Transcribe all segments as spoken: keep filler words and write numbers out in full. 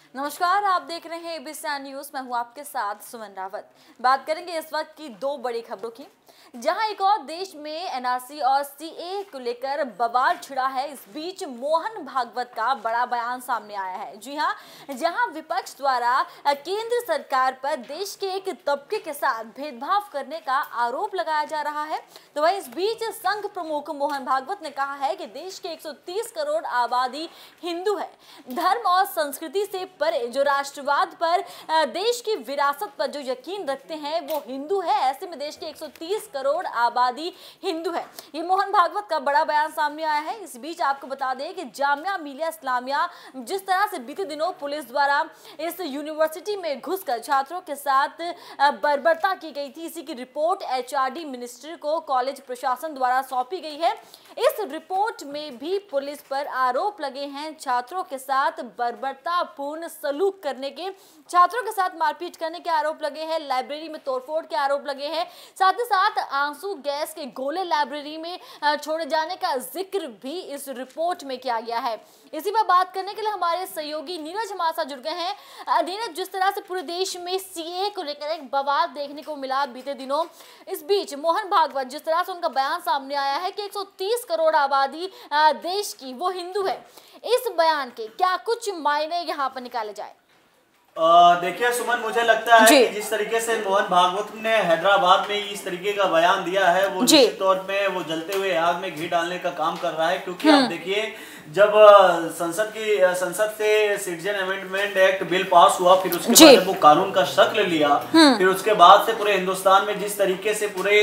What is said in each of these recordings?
नमस्कार, आप देख रहे हैं एबीसी न्यूज। मैं हूं आपके साथ सुमन रावत। बात करेंगे इस वक्त की दो बड़ी खबरों की, जहां एक और देश में एनआरसी और सीए को लेकर बवाल छिड़ा है। इस बीच मोहन भागवत का बड़ा बयान सामने आया है। जी हां, जहां विपक्ष द्वारा केंद्र सरकार पर देश के एक तबके के साथ भेदभाव करने का आरोप लगाया जा रहा है, तो वहीं इस बीच संघ प्रमुख मोहन भागवत ने कहा है कि देश के एक सौ तीस करोड़ आबादी हिंदू है। धर्म और संस्कृति से परे जो राष्ट्रवाद पर, देश की विरासत पर जो यकीन रखते हैं वो हिंदू है। ऐसे में देश के एक सौ तीस करोड़ आबादी हिंदू है। ये मोहन भागवत का बड़ा बयान सामने आया है। इस बीच आपको बता दें कि जामिया मिलिया इस्लामिया जिस तरह से बीते दिनों पुलिस द्वारा इस यूनिवर्सिटी में घुसकर छात्रों के साथ बर्बरता की गई थी, इसी की रिपोर्ट एचआरडी मिनिस्ट्री को कॉलेज प्रशासन द्वारा सौंपी गई है। इस रिपोर्ट में भी पुलिस पर आरोप लगे हैं छात्रों के साथ बर्बरतापूर्ण सलूक करने के, छात्रों के साथ मारपीट करने के आरोप लगे हैं, लाइब्रेरी में तोड़फोड़ के आरोप लगे हैं, साथ ही साथ आंसू गैस के गोले लाइब्रेरी में छोड़े जाने का जिक्र भी इस रिपोर्ट में किया गया है। इसी पर बात करने के लिए हमारे सहयोगी नीरज हमारे साथ जुड़ गए हैं। नीरज, जिस तरह से पूरे देश में सीए को लेकर एक बवाल देखने को मिला बीते दिनों, इस बीच मोहन भागवत जिस तरह से उनका बयान सामने आया है कि एक सौ तीस करोड़ आबादी देश की वो हिंदू है, इस बयान के क्या कुछ मायने यहाँ पर निकाले जाए? देखिए सुमन, मुझे लगता है कि जिस तरीके से मोहन भागवत ने हैदराबाद में इस तरीके का बयान दिया है वो निश्चित तौर पे वो जलते हुए आग में घी डालने का काम कर रहा है। क्योंकि आप देखिए, जब संसद की संसद से citizen amendment act bill pass हुआ, फिर उसके बाद जब वो कानून का शक्ल लिया, फिर उसके बाद से पूरे हिंदुस्तान में जिस तरीके से पूरे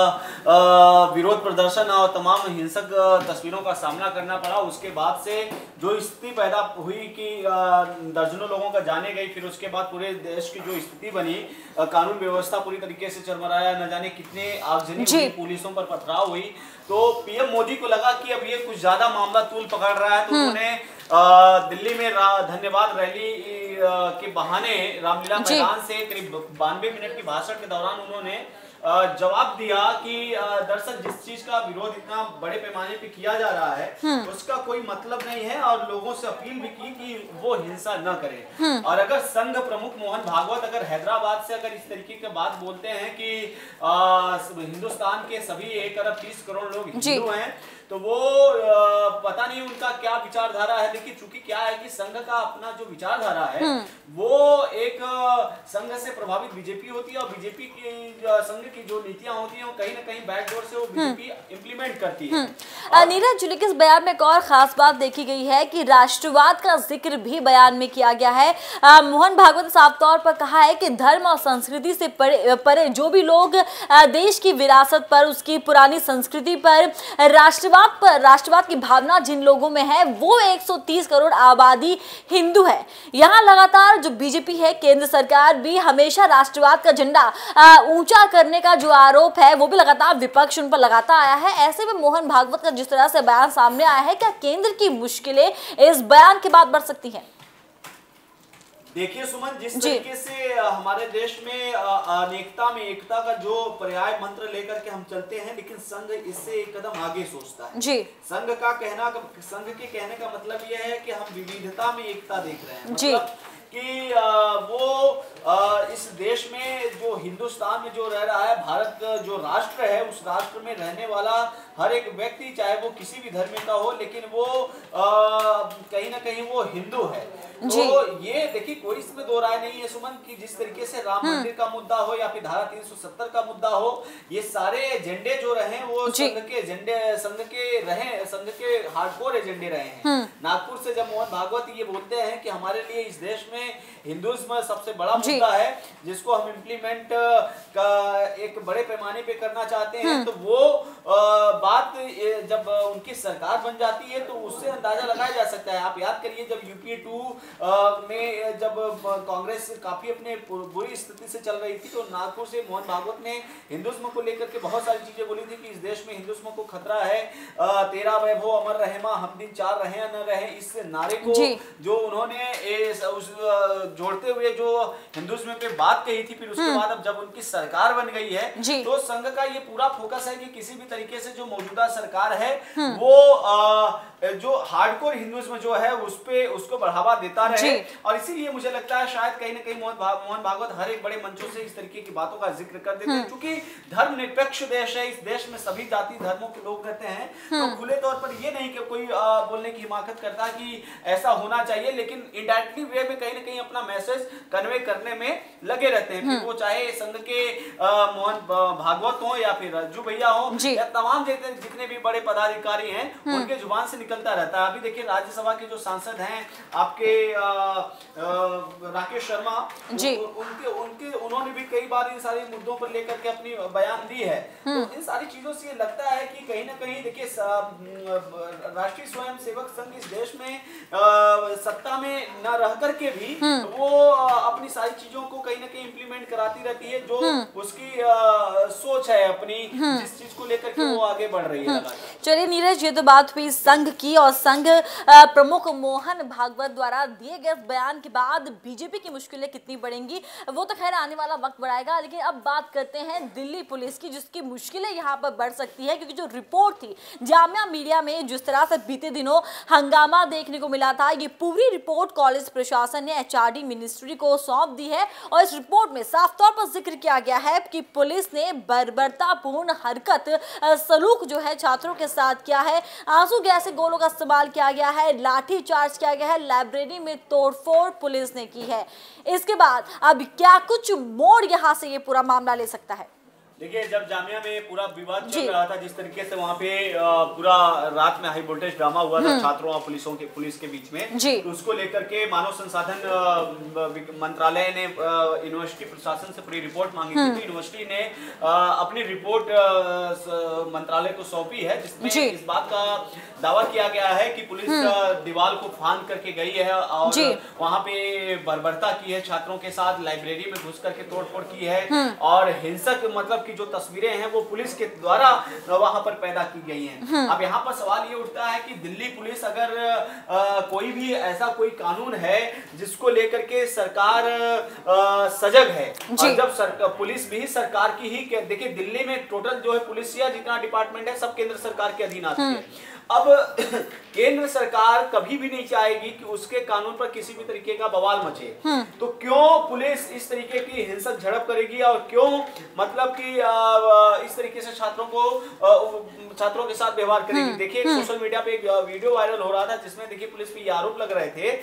विरोध प्रदर्शन और तमाम हिंसक तस्वीरों का सामना करना पड़ा, उसके बाद से जो स्थिति पैदा हुई कि दर्जनों लोगों का जाने गई, फिर उसके बाद पूरे देश की जो स्थिति बनी, कानून व्यवस्था पूरी तरीके से चरमराया, न जाने कितने आगजनी हुई, पुलिसों पर पथराव हुई, तो पीएम मोदी को लगा कि अब ये कुछ ज्यादा मामला तूल पकड़ रहा है, तो उन्होंने दिल्ली में धन्यवाद रैली के बहाने रामलीला मैदान से करीब बानवे मिनट की भाषण के दौरान उन्होंने जवाब दिया कि दरअसल जिस चीज का विरोध इतना बड़े पैमाने पे किया जा रहा है उसका कोई मतलब नहीं है, और लोगों से अपील भी की कि वो हिंसा न करें। और अगर संघ प्रमुख मोहन भागवत अगर हैदराबाद से अगर इस तरीके की बात बोलते हैं कि आ, हिंदुस्तान के सभी एक अरब तीस करोड़ लोग हिंदू हैं, तो वो आ, पता नहीं उनका क्या विचारधारा है। लेकिन चूंकि क्या है कि संघ का अपना जो विचारधारा है वो एक संघ से प्रभावित बीजेपी होती है, और बीजेपी की संघ की जो नीतियां होती हैं वो कहीं ना कहीं बैकडोर से वो बीजेपी इंप्लीमेंट करती है। नीरज, लेकिन इस बयान में एक और खास बात देखी गई है कि राष्ट्रवाद का जिक्र भी बयान में किया गया है। आ, मोहन भागवत ने साफ तौर पर कहा है कि धर्म और संस्कृति से परे, परे जो भी लोग आ, देश की विरासत पर, उसकी पुरानी संस्कृति पर, राष्ट्रवाद पर, राष्ट्रवाद की भावना जिन लोगों में है, वो एक सौ तीस करोड़ आबादी हिंदू है। यहाँ लगातार जो बीजेपी है, केंद्र सरकार भी हमेशा राष्ट्रवाद का झंडा ऊंचा करने का जो आरोप है वो भी लगातार विपक्ष उन पर लगाता आया है। ऐसे में मोहन भागवत का जिस तरह से बयान सामने आया है, क्या केंद्र की मुश्किलें इस बयान के बाद बढ़ सकती हैं? देखिए सुमन, जिस तरीके से हमारे देश में अनेकता में एकता का जो पर्याय मंत्र लेकर के हम चलते हैं, लेकिन संघ इससे एक कदम आगे सोचता है। जी। संघ का कहना संघ के कहने का मतलब यह है कि हम विविधता में एकता देख रहे हैं। मतलब कि वो इस देश में जो हिंदुस्तान में जो रह रहा है, भारत जो राष्ट्र है, उस राष्ट्र में रहने वाला हर एक व्यक्ति, चाहे वो किसी भी धर्म का हो, लेकिन वो कहीं ना कहीं वो हिंदू है। तो ये देखिए, कोई इसमें दो राय नहीं है सुमन कि जिस तरीके से राम मंदिर का मुद्दा हो या फिर धारा तीन सौ सत्तर का मुद्दा हो, ये सारे एजेंडे जो रहे वो संघ के एजेंडे संघ के रहे संघ के हार्डकोर एजेंडे रहे हैं। नागपुर से जब मोहन भागवत ये बोलते हैं कि हमारे लिए इस देश में हिंदुइज्म सबसे बड़ा मुद्दा है, जिसको हम इम्प्लीमेंट का एक बड़े पैमाने पे करना चाहते हैं, तो वो आ, बात जब उनकी सरकार बन जाती है तो उससे अंदाजा लगाया जा सकता है। आप याद करिए, जब यूपीए टू में जब कांग्रेस काफी अपने बुरी स्थिति से चल रही थी, तो नागपुर से मोहन भागवत ने हिंदुइज्म को लेकर के बहुत सारी चीजें बोली थी कि इस देश में हिंदुइज्म को खतरा है, तेरा वैभव अमर रहेमा, हम दिन चार रहे न रहे, इस नारे को जो उन्होंने जोड़ते हुए जो हिंदुज्म पे बात कही थी, फिर उसके बाद अब जब उनकी सरकार बन गई है तो संघ का ये पूरा फोकस है कि किसी भी तरीके से जो मौजूदा सरकार है वो आ, जो हार्डकोर हिंदुज्म जो है उस पे उसको बढ़ावा देता रहे। और इसीलिए मुझे लगता है शायद कहीं ना कहीं मोहन भाग, मोहन भागवत हर एक बड़े मंचों से इस तरीके की बातों का जिक्र कर देते हैं, क्योंकि धर्मनिरपेक्ष देश है, इस देश में सभी जाति धर्मों के लोग रहते हैं, तो खुले तौर पर ये नहीं कि कोई आ, बोलने की हिमाकत करता कि ऐसा होना चाहिए, लेकिन इनडायरेक्टली वे में कहीं ना कहीं अपना मैसेज कन्वे करने में लगे रहते हैं। फिर वो चाहे संघ के मोहन भागवत हो या फिर रज्जू भैया हो या तमाम जितने भी बड़े पदाधिकारी हैं, उनके जुबान से निकलता रहता है। अभी देखिए राज्यसभा के जो सांसद हैं आपके आ, आ, राकेश शर्मा जी, उ, उनके उनके उन्होंने भी कई बार इन सारे मुद्दों पर लेकर के अपनी बयान दी है। तो इन सारी चीजों से लगता है कि कहीं ना कहीं देखिए राष्ट्रीय स्वयं सेवक संघ इस देश में आ, सत्ता में न रह करके भी वो अपनी सारी चीजों को कहीं ना कहीं इम्प्लीमेंट कराती रहती है, जो उसकी आ, सोच है अपनी, जिस चीज को लेकर के वो आगे बढ़ रही है। चलिए नीरज, ये तो बात हुई संघ की, और संघ प्रमुख मोहन भागवत द्वारा दिए गए बयान के बाद बीजेपी की मुश्किलें कितनी बढ़ेंगी वो तो खैर आने वाला वक्त बढ़ाएगा। लेकिन अब बात करते हैं दिल्ली पुलिस की, जिसकी मुश्किलें यहाँ पर बढ़ सकती है, क्योंकि जो रिपोर्ट थी जामिया मिलिया में जिस तरह से बीते दिनों हंगामा देखने को मिला था, ये पूरी रिपोर्ट कॉलेज प्रशासन ने एचआरडी मिनिस्ट्री को सौंप दी है। और इस रिपोर्ट में साफ तौर पर जिक्र किया गया है कि पुलिस ने बर्बरतापूर्ण हरकत सलूक जो है छात्रों के साथ किया है, आंसू गैस से गोलों का इस्तेमाल किया गया है, लाठी चार्ज किया गया है, लाइब्रेरी में तोड़फोड़ पुलिस ने की है। इसके बाद अब क्या कुछ मोड़ यहां से ये पूरा मामला ले सकता है? देखिए, जब जामिया में पूरा विवाद चल रहा था, जिस तरीके से वहाँ पे पूरा रात में हाई वोल्टेज ड्रामा हुआ था छात्रों और पुलिसों के पुलिस के बीच में, तो उसको लेकर के मानव संसाधन मंत्रालय ने यूनिवर्सिटी प्रशासन से पूरी रिपोर्ट मांगी थी। तो यूनिवर्सिटी ने अपनी रिपोर्ट मंत्रालय को सौंपी है, जिसमें इस बात का दावा किया गया है कि पुलिस दीवार को फांद करके गई है और वहाँ पे बर्बरता की है छात्रों के साथ, लाइब्रेरी में घुस करके तोड़फोड़ की है और हिंसक मतलब की जो तस्वीरें हैं वो पुलिस के द्वारा वहां पर पैदा की गई हैं। अब यहाँ पर सवाल ये उठता है कि दिल्ली पुलिस अगर आ, कोई भी ऐसा कोई कानून है जिसको लेकर के सरकार आ, सजग है, और जब सरकार पुलिस भी सरकार की ही, देखिए दिल्ली में टोटल जो है पुलिस या जितना डिपार्टमेंट है सब केंद्र सरकार के अधीन आती है। अब केंद्र सरकार कभी भी नहीं चाहेगी कि उसके कानून पर किसी भी तरीके का बवाल मचे, तो क्यों पुलिस इस तरीके की हिंसक झड़प करेगी और क्यों मतलब कि इस तरीके से छात्रों को छात्रों के साथ व्यवहार करेगी। देखिए सोशल मीडिया पे एक वीडियो वायरल हो रहा था जिसमें देखिए पुलिस पे ये आरोप लग रहे थे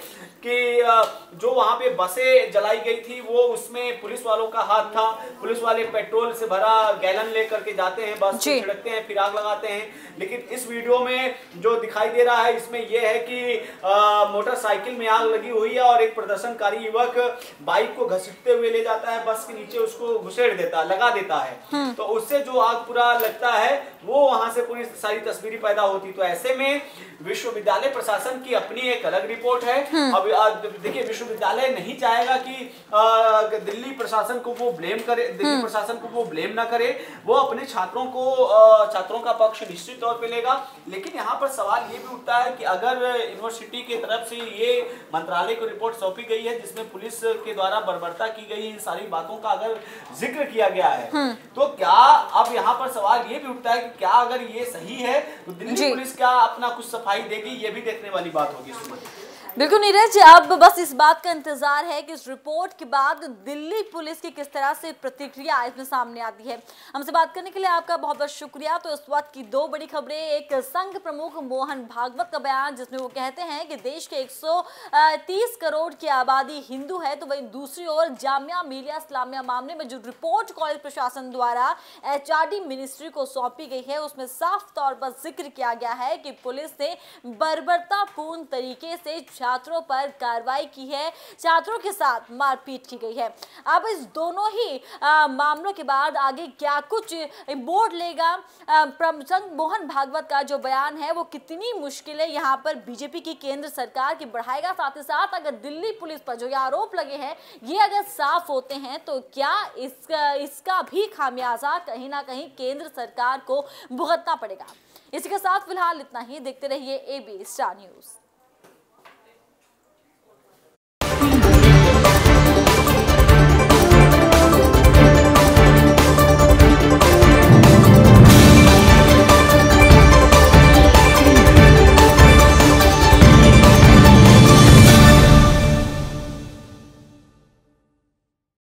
कि जो वहां पे बसें जलाई गई थी वो उसमें पुलिस वालों का हाथ था। पुलिस वाले पेट्रोल से भरा गैलन लेकर के जाते हैं, बस छिड़कते हैं, फिर आग लगाते हैं। लेकिन इस वीडियो में जो दिखाई दे रहा है इसमें यह है कि मोटरसाइकिल में आग लगी हुई है और एक प्रदर्शनकारी युवक बाइक को घसीटते हुए ले जाता है, बस के नीचे उसको घुसेड़ देता लगा देता है, तो उससे जो आग पूरा लगता है वो वहां से पूरी सारी तस्वीरें पैदा होती। तो ऐसे में विश्वविद्यालय प्रशासन की अपनी एक अलग रिपोर्ट है। अब देखिए विश्वविद्यालय नहीं चाहेगा कि दिल्ली प्रशासन को वो ब्लेम करे, दिल्ली प्रशासन को वो ब्लेम ना करे, वो अपने छात्रों को छात्रों का पक्ष निश्चित तौर पे लेगा। लेकिन यहाँ पर सवाल ये भी उठता है कि अगर यूनिवर्सिटी की तरफ से ये मंत्रालय को रिपोर्ट सौंपी गई है जिसमें पुलिस के द्वारा बर्बरता की गई इन सारी बातों का अगर जिक्र किया गया है, तो क्या अब यहाँ पर सवाल ये भी उठता है कि क्या अगर ये सही है तो दिल्ली पुलिस क्या अपना कुछ सफाई देगी, ये भी देखने वाली बात होगी। बिल्कुल नीरज, अब बस इस बात का इंतजार है कि इस रिपोर्ट के बाद दिल्ली पुलिस की किस तरह से प्रतिक्रिया इसमें सामने आती है। हमसे बात करने के लिए आपका बहुत बहुत शुक्रिया। तो इस वक्त की दो बड़ी खबरें, एक संघ प्रमुख मोहन भागवत का बयान जिसमें वो कहते हैं कि देश के एक सौ तीस करोड़ की आबादी हिंदू है, तो वहीं दूसरी ओर जामिया मिलिया इस्लामिया मामले में जो रिपोर्ट कॉलेज प्रशासन द्वारा एचआरडी मिनिस्ट्री को सौंपी गई है उसमें साफ तौर पर जिक्र किया गया है कि पुलिस ने बर्बरतापूर्ण तरीके से छात्रों पर कार्रवाई की है, छात्रों के साथ मारपीट की गई है। अब इस दोनों ही आ, मामलों के बाद आगे क्या कुछ बोर्ड लेगा संघ मोहन भागवत का जो बयान है वो कितनी मुश्किलें यहाँ पर बीजेपी की केंद्र सरकार की बढ़ाएगा, साथ ही साथ अगर दिल्ली पुलिस पर जो ये आरोप लगे हैं ये अगर साफ होते हैं तो क्या इसका इसका भी खामियाजा कहीं ना कहीं केंद्र सरकार को भुगतना पड़ेगा। इसी के साथ फिलहाल इतना ही। देखते रहिए एबी स्टार न्यूज।